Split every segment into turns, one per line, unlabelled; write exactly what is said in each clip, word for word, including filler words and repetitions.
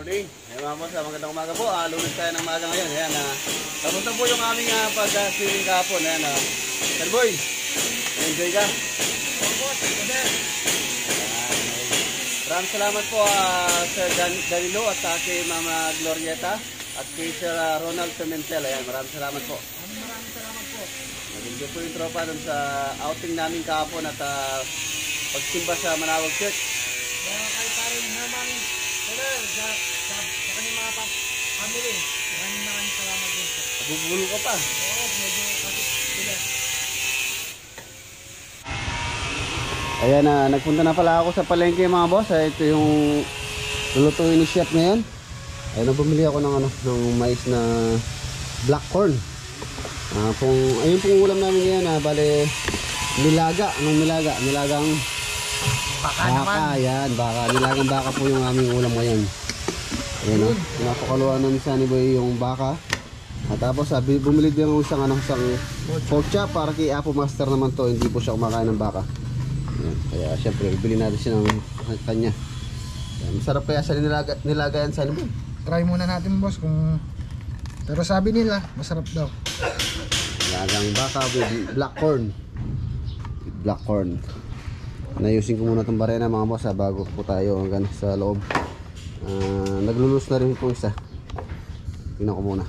morning. Ayan mga boss, magandang umaga po. Ah, lunes tayo ng umaga ngayon. Ayan, ah, tapos na po yung aming uh, pag-swimming kahapon. Ayan, ah. Sir Boy, enjoy ka?
Opo, boss. Ayan.
Maraming salamat po uh, Sir Dan Danilo at uh, kay Mama Glorieta at kay Sir uh, Ronald Pimentel. Ayan, maraming salamat po.
Maraming salamat po.
Nag-enjoy po yung tropa dun sa outing namin kahapon at uh, pagsimba sa Manawag Church.
Kaya kay parin naman, sir, sa, sa, sa kanyang mga family, maraming maraming salamat din po.
Nabubulo ka pa.
Oo, medyo kasi sila.
Ayan na, uh, nagpunta na pala ako sa palengke mga boss. Ay, ito yung lulutuin ni chef ngayon. Ayun, bumili ako ng, ano, ng mais na black corn. Uh, kung, ayun pong ulam namin ngayon, uh, bale, nilaga. Anong nilaga? Nilagang
Baka,
baka
naman.
Yan, baka. Nilagang baka po yung aming ulam ngayon. Ayan o, pinapakaluan ng isa ni Boy yung baka. At tapos uh, bumili din ako isang, ano, isang pork chop para kay Apo Master naman to. Hindi po siya kumakain ng baka. Ayan, kaya syempre, bili natin siya ng kanya. Ayan, masarap kaya sa nilaga, nilaga yan sa ano Boy?
Try muna natin boss kung... Pero sabi nila, masarap daw.
Nilagang baka with black corn. With black corn. Nayusin ko muna itong barena mga boss ha, bago po tayo hanggang sa loob. Uh, naglulus na rin po isa. Tingnan ko muna.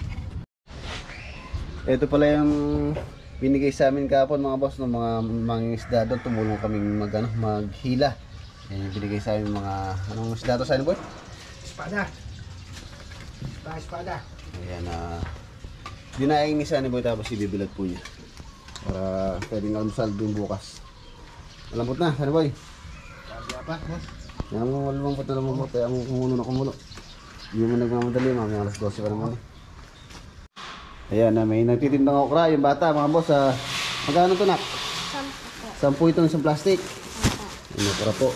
Ito pala yung binigay sa amin kahapon mga boss ng mga mga isda doon. Tumulong kaming mag, ano, maghila. Yan yung binigay sa amin mga anong isda to sa amin boy?
Espada. Espada, espada.
Ayan na. Uh, dinaing ni sa amin boy tapos ibibilad po niya. Para pwedeng almusal din bukas. Malambot na, ano boy?
Sabi apa, boss?
Yan mo, malambot na malambot. Kaya mo kumulo na kumulo. Hindi mo nagmamadali, mga alas dose pa naman. Ayan na, may nagtitindang okra. Yung bata, mga boss, ah, magkano ito nak?
Sampo po.
Sampu itong isang plastic.
Opo.
Yung okra po.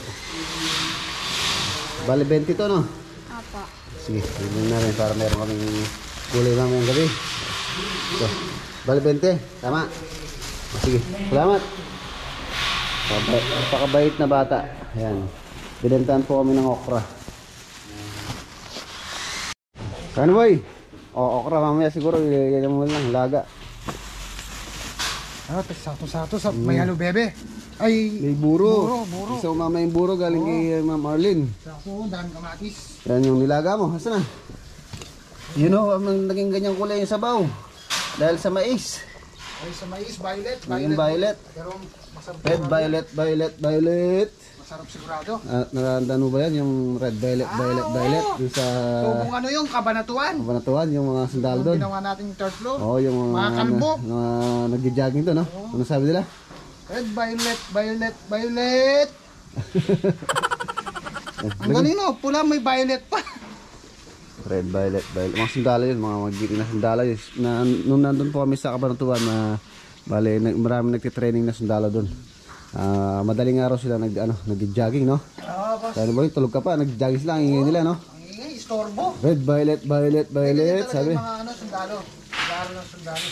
Bali twenty to, no?
Opo.
Sige, tignan na rin para meron kaming kulay mamayang gabi. Ito, bali twenty, tama. Sige, salamat. Napakabait na bata. Ayan. Binentahan po kami ng okra. Ano boy? O, okra mamaya siguro. Iyan mo lang, laga.
Ah, sato-sato sa may halo bebe. Ay,
May buro.
Buro, buro.
Isa umama yung buro galing
Oo.
kay Ma'am Arlene.
Sako, daming kamatis.
Yan yung nilaga mo. Hasa na? You know, ang naging ganyang kulay yung sabaw. Dahil sa mais.
Ay, sa mais, violet.
Yung violet.
Pero masarap.
Red, violet, violet, violet.
Masarap sigurado.
Ah, narandaan mo ba yan? Yung red, violet, violet,
Ah,
violet.
oo.
Yung sa
Tubong ano yung kabanatuan.
kabanatuan, yung mga sandalo
Yung
doon.
ginawa natin yung third floor.
Oo, yung mga,
Mga kalbo.
na, na, nag-jogging doon, no? Ano sabi nila?
Red, violet, violet, violet. Ang galing no, pula may violet pa.
Red, violet, violet. Mga sandalo yun, mga magiting na sandalo yun. Na, nung nandun po kami sa kabanatuan, na bale, nag, marami nagtitraining na sandalo doon. Uh, madaling araw sila nag, ano, nag-jogging, no?
Oo, boss.
Kaya boy, tulog ka pa, nag-jogging sila, ang ingay nila, no?
Ang ingay, istorbo.
Red, violet, violet, violet,
Ganyan talaga
sabi.
yung mga ano, sundalo. Sundalo ng sundalo.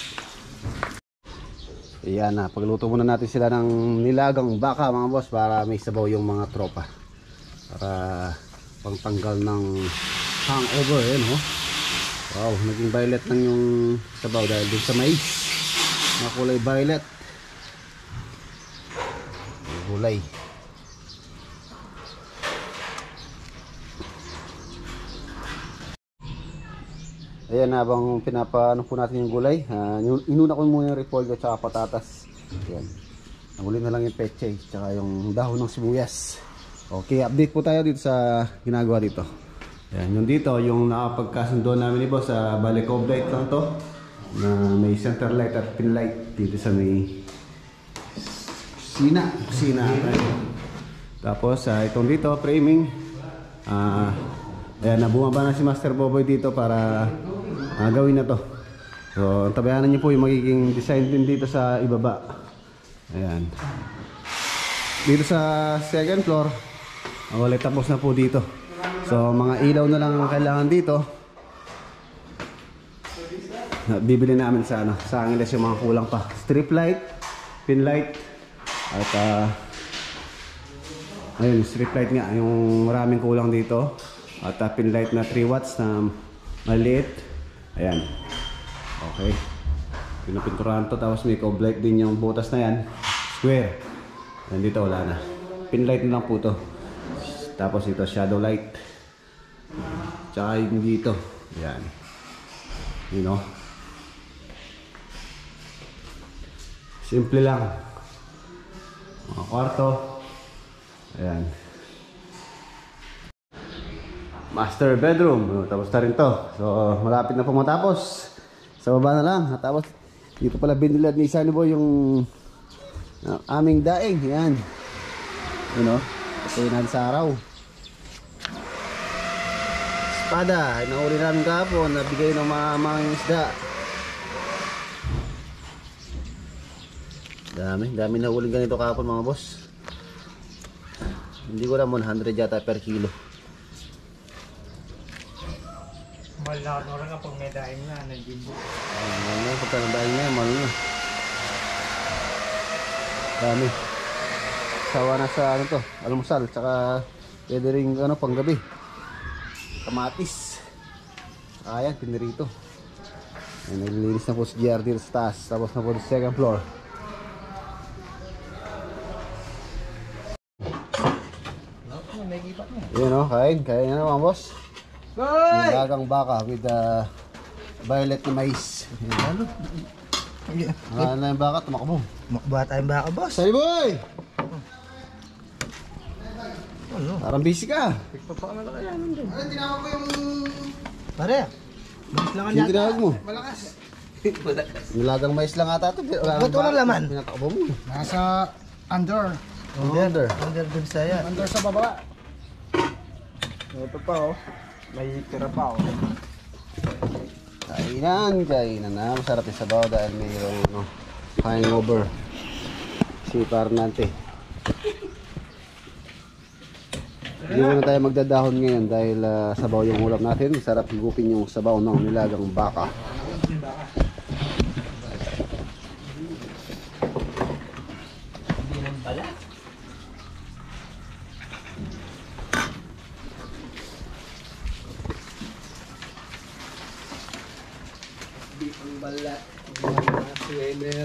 Ayan na, pagluto muna natin sila ng nilagang baka mga boss para may sabaw yung mga tropa. Para pangtanggal ng hangover, yun ho. Wow, naging violet lang yung sabaw dahil dun sa mais. Mga kulay violet. Gulay. Ayan, habang pinapaano po natin yung gulay, uh, inuna ko muna yung repolyo at patatas. Ayan. Nanguli na lang yung peche at yung dahon ng sibuyas. Okay, update po tayo dito sa ginagawa dito. Ayan, yung dito, yung nakapagkasundo namin ni boss sa uh, Balikov light lang to, na may center light at pin light dito sa may sina. Sina. Tapos, uh, itong dito, framing. Uh, ayan, nabumaba na si Master Boboy dito para Uh, gawin na to. So, tabayanan niyo po yung magiging design din dito sa ibaba. Ayan. Dito sa second floor, wala, tapos na po dito. So, mga ilaw na lang ang kailangan dito. Bibili namin sa ano, sa Angeles yung mga kulang pa. Strip light, pin light, at uh, ayun, strip light nga, yung maraming kulang dito. At uh, pinlight na three watts na maliit. Ayan. Okay. Pinapinturahan to. Tapos may cove light din yung butas na yan. Square. Ayan, dito wala na. Pinlight na lang po to. Tapos ito shadow light. Tsaka yung dito. Ayan. You know. Simple lang. Mga kwarto. Ayan. Master bedroom. Tapos na rin to. So, malapit na po matapos. Sa baba na lang. Tapos, dito pala binilad ni Sunny Boy yung uh, aming daing. Yan. You know, kainan sa araw. Espada. Inauli namin kahapon. Nabigay ng mga mga isda. Dami. Dami na uling ganito kahapon mga boss. Hindi ko naman one hundred yata per kilo.
Malaki na rin kapag may daing na, nag-jimbo.
Ah, mahal na, pagka nadahin niya, mahal na. Dami. Sawa na sa ano to, almusal, tsaka pwede rin ano, panggabi. Kamatis. Ayan, pinirito. Ayan, naglilinis na po si G R dito sa taas, tapos na po sa second floor. Ayan o, kain, kain na mga boss. Nilagang baka with uh, violet na mais. Ano? Ano na yung baka? Tumakbo.
Makba tayong baka, boss.
Sunny Boy!
Ano?
Parang busy ka.
Pagpapakalala yan doon.
Ano, tinawag ko yung...
Pare, bilis lang ang
Sino tinawag mo?
Malakas.
Nilagang mais lang ata ito.
Ba't walang laman?
Pinatakbo mo.
Nasa under.
Under.
Under dun sa yan.
Under sa baba.
Ito pa oh. May tira pa oh.
Kainan, kainan na. Masarap yung sabaw dahil mayroong ano, hangover. Si Parnante. Hindi muna tayo magdadahon ngayon dahil uh, sabaw yung ulam natin. Masarap higupin yung sabaw ng nilagang baka.
Balat. Sweater.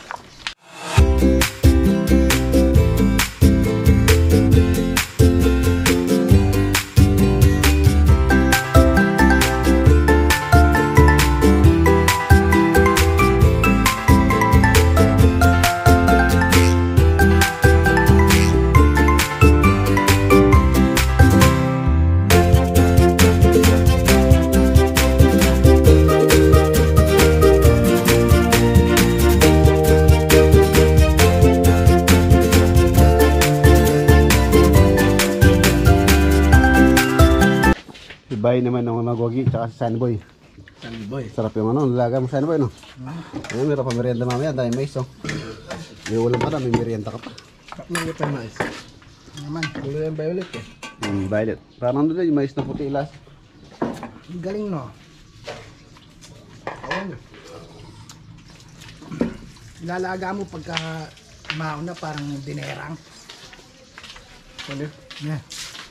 Ibay naman ng magwagi tsaka si Sunny Boy.
Sunny Boy.
Sarap yung ano, nilaga mo Sunny Boy, no? Ayun, meron pa merienda mamaya dahil mais, oh. May ulam pa na, may merienda ka pa.
Kapag pa mais.
Naman.
Kulay yung violet eh.
Hmm, violet. Parang doon yung mais na puti ilas.
Galing no.
Awan.
Ilalaga mo pagka mauna parang dinerang.
Ano?
Yeah.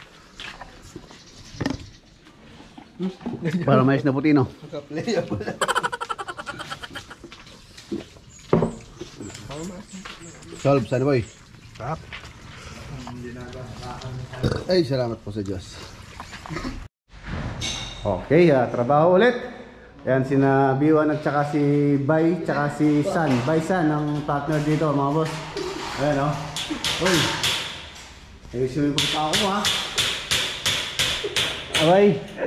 Parang mais na puti, no?
Nakaplay yan pala.
Solve, Sunny Boy.
Sarap.
Ay, salamat po sa Diyos. Okay, uh, trabaho ulit. Yan, sina Biwan at saka si Bay, tsaka si San. Bay San, ang partner dito, mga boss. Ayan, o. Oh. Uy. Ayusin mo yung pagkakao mo, ha. Abay.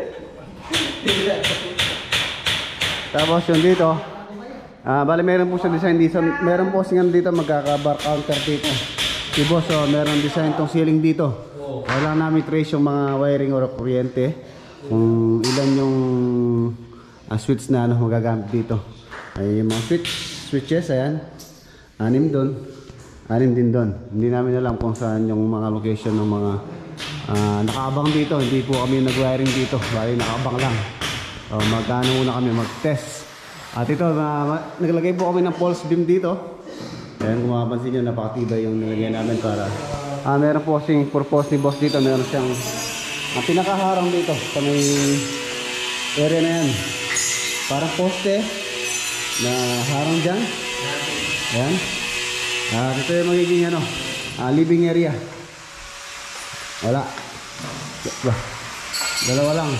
Tapos yung dito. Ah, bali meron po sa design dito. Meron po singan dito magkaka-bar counter dito. Si boss, oh, meron design tong ceiling dito. Wala namin trace yung mga wiring or kuryente. Kung ilan yung uh, switch na ano, magagamit dito. Ay yung mga switch, switches, ayan. Anim doon. Anim din doon. Hindi namin alam kung saan yung mga location ng mga uh, nakaabang dito. Hindi po kami nag-wiring dito. Bali nakaabang lang. So, magkano muna kami mag-test. At ito, uh, naglagay po kami ng pulse beam dito. Ayan, kung mapapansin nyo, napakatibay yung nilagay namin para... Ah, meron po kasing purpose ni boss dito. Meron siyang Ang pinakaharang dito sa may area na yan. Parang poste na harang dyan. Ayan. Ah, ito yung magiging ano, ah, living area. Wala. Bah, dalawa lang.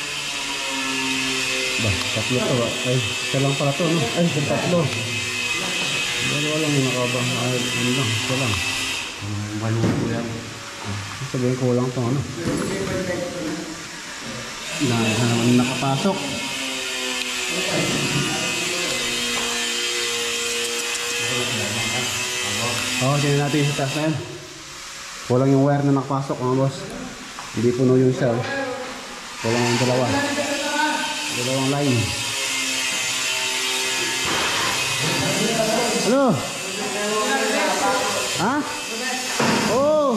Bah, tatlo to. Ay, isa lang pala to, no? Ay, isa tatlo. Dalawa lang yung nakabang. Ay, ano lang, isa lang. Maluto yan. Sabihin ko lang to, ano? Na, na naman nakapasok. Oo, oh, tingnan natin yung taas na yan. Kulang yung wire na nakapasok, mga boss. Hindi puno yung isa. Oh. Kulang yung dalawa. Dalawang line. Ano? Ha? Oh!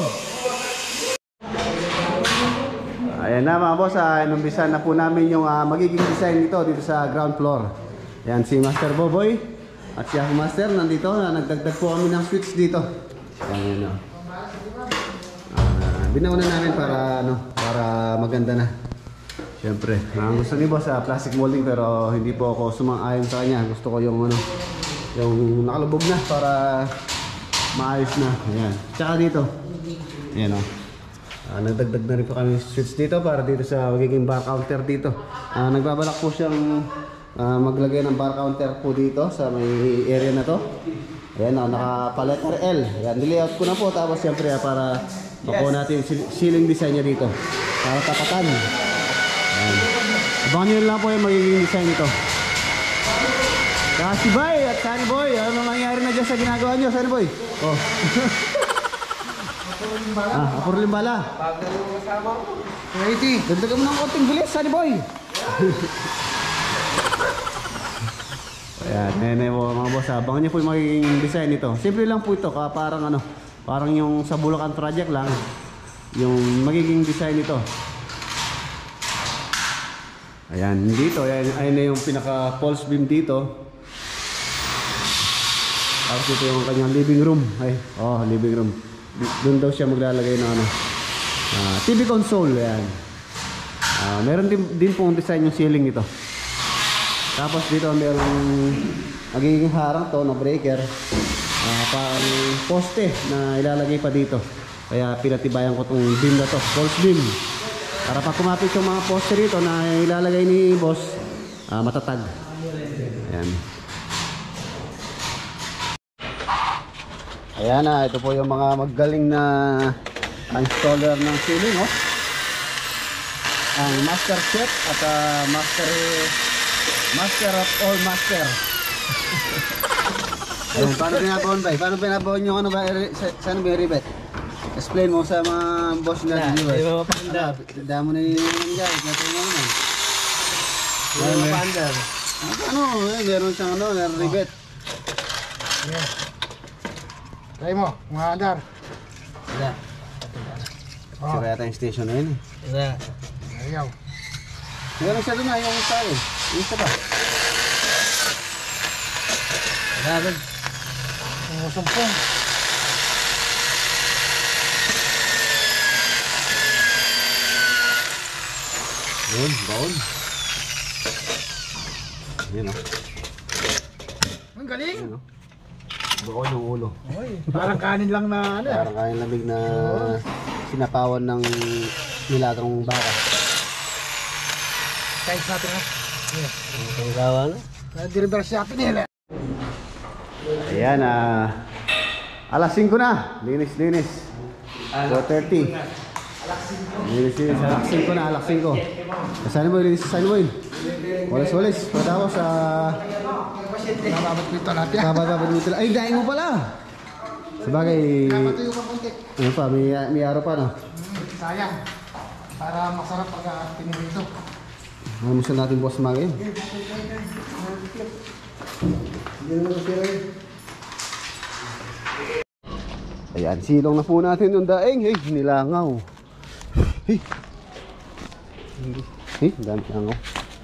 Ayan na mga boss, ah, inumpisan na po namin yung uh, magiging design nito dito sa ground floor. Ayan si Master Boboy at si Ako Master nandito na nagdagdag po kami ng switch dito. Ayan o. Uh, binauna namin para ano, para maganda na. Siyempre, ang gusto ni boss uh, plastic molding pero hindi po ako sumang-ayon sa kanya. Gusto ko yung ano, yung nakalubog na para maayos na. Ayan. Tsaka dito. Ayan o. Uh, nagdagdag na rin po kami switch dito para dito sa magiging bar counter dito. Uh, nagbabalak po siyang uh, maglagay ng bar counter po dito sa may area na to. Ayan o, naka-letter L. Ayan, nilayout ko na po tapos siyempre uh, para makuha natin yung ceiling design niya dito. Para tapatan. Ayan. Abangan nyo lang po yung magiging design nito. Kasi Bay at Sunny Boy, ano nangyari na dyan sa ginagawa nyo, Sunny Boy? Oh. Ah, apor limbala.
Ready?
Dagdagan mo ng konting bilis, Sunny Boy. Ayan, nene po mga boss, abangan nyo po yung magiging design nito. Simple lang po ito, parang ano, parang yung sa Bulacan project lang, yung magiging design nito. Ayan, dito, ayan, ayan na yung pinaka false beam dito. Tapos ito yung kanyang living room. Ay, oh, living room. Doon daw siya maglalagay ng ano, uh, T V console. Ayan. Uh, meron din, din pong design yung ceiling nito. Tapos dito meron magiging harang to na breaker. Uh, parang poste na ilalagay pa dito. Kaya pinatibayan ko itong beam na to, false beam. Para pag kumapit yung mga poste rito na ilalagay ni boss, uh, matatag. Ayan. Ayan na, ito po yung mga magaling na installer ng ceiling, oh. Ang master chef at uh, master master of all master. Ayun, paano pinabaon ba? Paano pinabaon yung ano ba? Saan ba yung rivet? Explain mo sa mga boss na viewers.
Yung mga panda.
Damo na yung guys, natin mo naman.
Yung mga panda.
Ano, eh, meron siyang ano, meron rivet.
Yeah. Try mo, mga andar.
Wala.
Oh. Sira yata yung station na yun eh.
Wala.
Ayaw.
Meron siya doon na yung isa eh. Yung isa ba?
Wala rin.
Umusumpong.
Yun, baon. Yun o.
Ang galing.
Yun o. Baon yung ulo.
Oy, parang kanin lang na ano.
Parang kayang lamig na sinapawan ng nilagang baka.
Kahit natin ha.
Ang gawa na.
Nag-reverse natin nila.
Ayan, ah. alas singko na. Linis, linis. four thirty. Linis, linis. Alas singko na, alas singko. Saan mo, linis, saan mo yun? Walis, walis. Patawa sa...
Nababat ko ito lahat yan.
Kababa dito. Ay, daing mo pala. Sabagay,
Matuyo ka konti.
ano pa, may, may araw pa, no?
Hmm, sayang. Para masarap pag uh, pinirito.
Mamusan natin boss mga yun. Ayan, silong na po natin yung daing. Hey, nilangaw. Hey. Hey, dami langaw.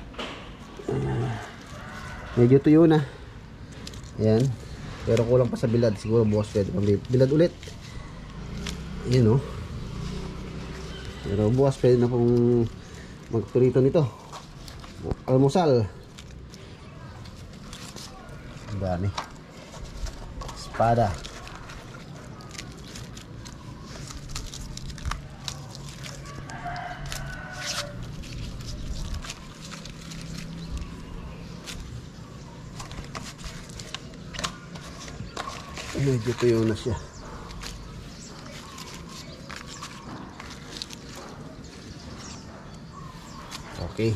Medyo tuyo na. Ayan. Pero kulang pa sa bilad. Siguro bukas pwede pang bilad ulit. Ayan o. Pero bukas pwede na pong magprito nito. Almusal. Ang dami. Espada. Medyo tuyo na siya. Okay.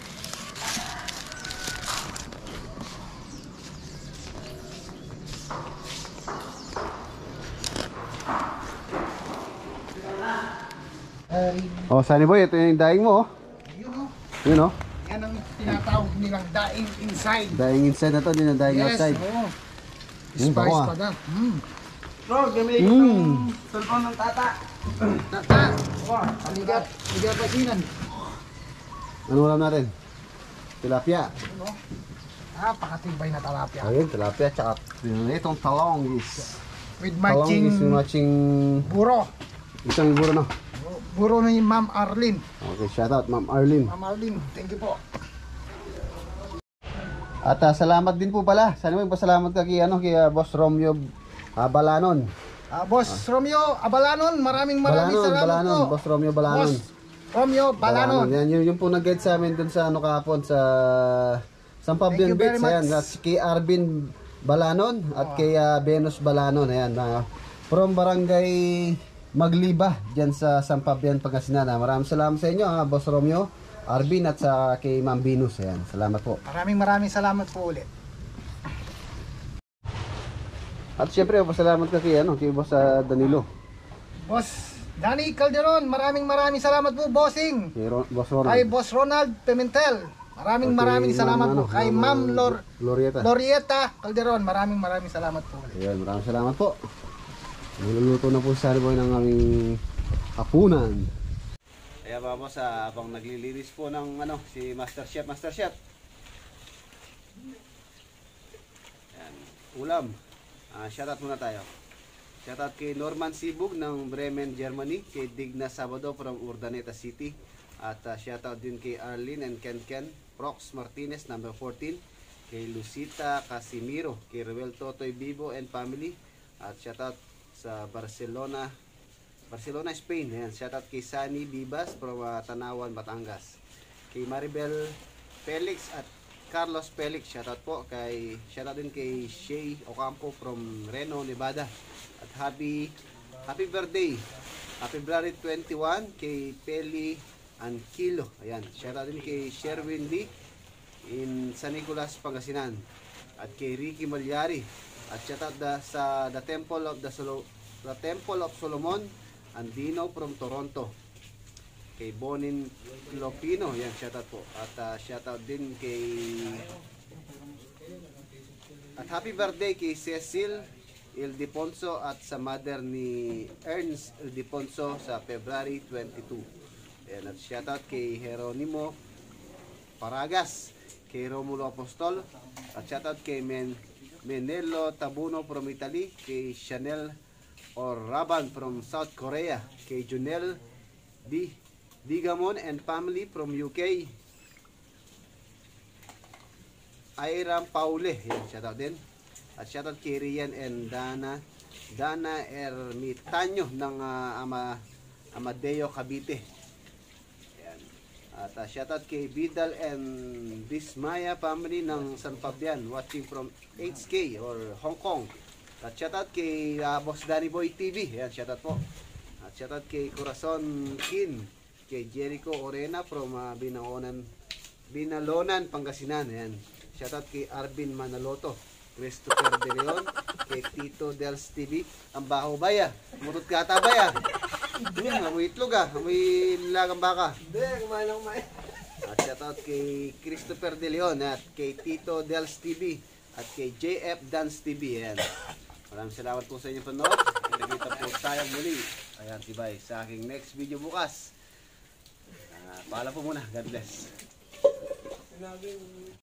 Ay,
Oh, Sunny Boy, ito yung daing mo. Oh.
yun o.
Yun oh.
Yan ang tinatawag nilang daing inside.
Daing inside na to, hindi na daing
Yes,
outside.
oo.
Mm,
Spice
bako, ah.
pa na. Mm.
Bro, gamit ko
Mm.
ng cellphone ng tata.
Tata. Wow. Aligat. Aligat pasinan.
Ano ulam natin? Tilapia.
Ano? Ah, pakatibay na talapia.
Ayun, tilapia, tsaka itong talonggis.
With matching
Talonggis, yung matching
buro.
isang buro no.
Buro ni Ma'am Arlene.
Okay, shout out Ma'am Arlene.
Ma'am Arlene, thank you po.
At ah, salamat din po pala. Sana mo pasalamat ka kay ano kay ah, Boss Romeo ah, Balanon.
Ah, Boss Romeo Abalanon, maraming maraming
Balanon,
salamat
Balanon,
po.
Boss Romeo Balanon.
Boss Romeo Balanon.
Yan yung, yung po nag-guide sa amin dun sa ano kahapon sa San
Thank
Fabian
you very
Beach. Ayan,
much.
at kay Arvin Balanon at kay ah, Venus Balanon. Ayan, ah, from Barangay Magliba diyan sa San Fabian, Pangasinan. Ah, maraming salamat sa inyo, ah, Boss Romeo, Arvin at sa kay Ma'am Venus. Ayan, salamat po.
Maraming maraming salamat po ulit.
At syempre, pasalamat ka kay ano, kay Boss ah, Danilo.
Boss Danny Calderon, maraming maraming salamat po, bossing.
Kay Ron, Boss Ronald.
Kay Boss Ronald Pimentel. Maraming
At kay
maraming
Ma'am,
salamat
ano,
po. Kay
Ma'am,
Ma'am Lor
Glorieta.
Lorieta Calderon, maraming maraming salamat po ulit.
Ayan, maraming salamat po. Niluluto na po si Sunny Boy ng aming hapunan. Kaya ba po sa abang naglilinis po ng ano, si Master Chef, Master Chef. Ayan, ulam. Ah, shoutout muna tayo. Shoutout kay Norman Sibug ng Bremen, Germany. Kay Digna Sabado from Urdaneta City. At uh, shoutout din kay Arlene and Ken Ken. Prox Martinez, number fourteen. Kay Lucita Casimiro. Kay Ruel Totoy Bibo and family. At shoutout sa Barcelona, Barcelona, Spain. Ayan, shoutout kay Sunny Bibas from uh, Tanawan, Batangas. Kay Maribel Felix at Carlos Felix, shoutout po. Kay, shoutout din kay Shay Ocampo from Reno, Nevada. At happy, happy birthday. Happy February twenty-first kay Peli Anquilo. Ayan, shoutout din kay Sherwin Lee in San Nicolas, Pangasinan. At kay Ricky Malyari. At shoutout da, sa The Temple of the, Solo, the Temple of Solomon Andino from Toronto. Kay Bonin Lopino, yan shoutout po. At uh, shoutout din kay at happy birthday kay Cecil Ildefonso at sa mother ni Ernst Ildefonso sa February twenty-second. Yan, at shoutout kay Jeronimo Paragas, kay Romulo Apostol, at shoutout kay Men Menelo Tabuno from Italy, kay Chanel Oraban from South Korea, kay Junel Di Digamon and family from U K, Airam Paule, yan, shoutout din. At shoutout kay Rian and Dana Dana Ermitanyo ng uh, Ama, Amadeo Cavite. Yan. At uh, shoutout kay Vidal and Bismaya family ng San Fabian, watching from H K or Hong Kong. At shoutout kay uh, Boss Danny Boy T V. Yan, shoutout po. At shoutout kay Corazon Kin, kay Jericho Orena from uh, Binalonan, Binalonan, Pangasinan. Yan. Shoutout kay Arvin Manaloto, Christopher De Leon, kay Tito Dels T V. Ang baho baya. Murot ka ata baya. Hmm, amoy itlog ah. Amoy nilagang baka.
Hindi, kumain lang kumain.
At shoutout kay Christopher De Leon at kay Tito Dels T V at kay J F Dance T V. Ayan. Maraming salamat po sa inyong panood. Kita po tayo muli. Ayan, tibay. Sa aking next video bukas. Uh, paalam po muna. God bless.